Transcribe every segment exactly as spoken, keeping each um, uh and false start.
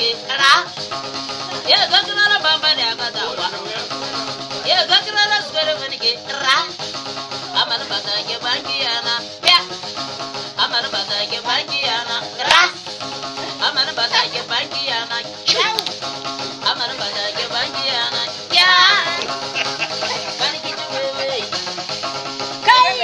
ke ra ya gagara na bamba ne aka dawa ya gagara na sgare bane ke ra amana bata ke bangi yana ya amana bata ke bangi yana ra amana bata ke bangi yana chau amana bata ke bangi yana ya bani ki wewe kai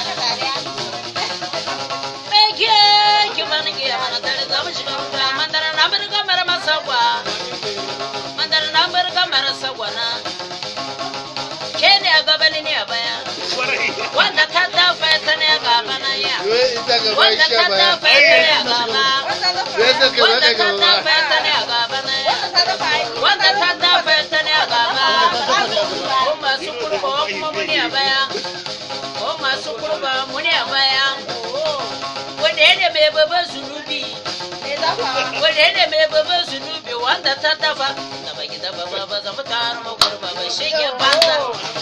mege ki bani ki amana tare zamu shiga muka mandara na bar kamar masagwa mandara na bar kamar sagwana kene a gabani ne a baya wanda ka dafa ta ne a gaba na ya wanda ka dafa ta ne a gaba wanda ka dafa ta ne a gaba na ya wanda ka dafa ta ne a gaba ko masu kurba kuma muni a baya ko masu kurba muni a baya wanda ne mai babban zunubi wanda ne mai babban zunubi wanda ta dafa da baki dafa ba zama tarin kurba ba shege banza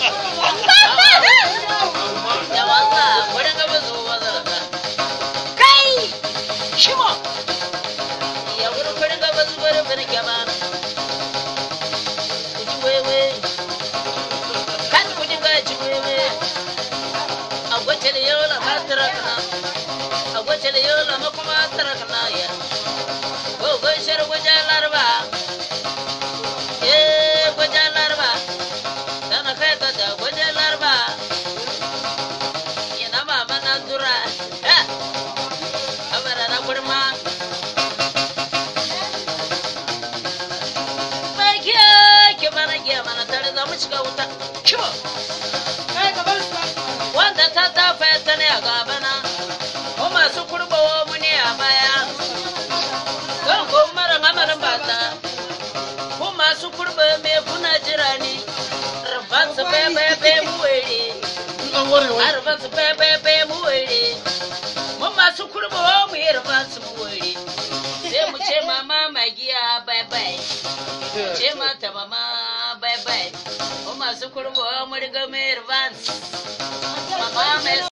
da wasa wurin gaba zuwa zarga kai shimo ya wurin wurin gaba zuwa rufin kyama kuji wewe kan kuji gaji wewe a gwace da yau na matarakana a gwace da yau na makuma tarakana ya ko gwashar gwajen larba eh gwajen larba tana kai ta da gwajen larba dura eh abara na kurma baki ke mana giya mana tare za mu shiga wuta ciwo kai gaban wanda ta tafa ta ne a gabana ko masu kurbawa mu ne a baya kan ko mara mamarin bata ko masu kurba me kuna jira ni rafan su bebe be mu were arfan su bebe be mu were mun masu kurbawa mu yi rafan su mu were sai mu ce mama magiya bye bye ce mata mama bye bye mun masu kurbawa mu riga mai rafan mama mai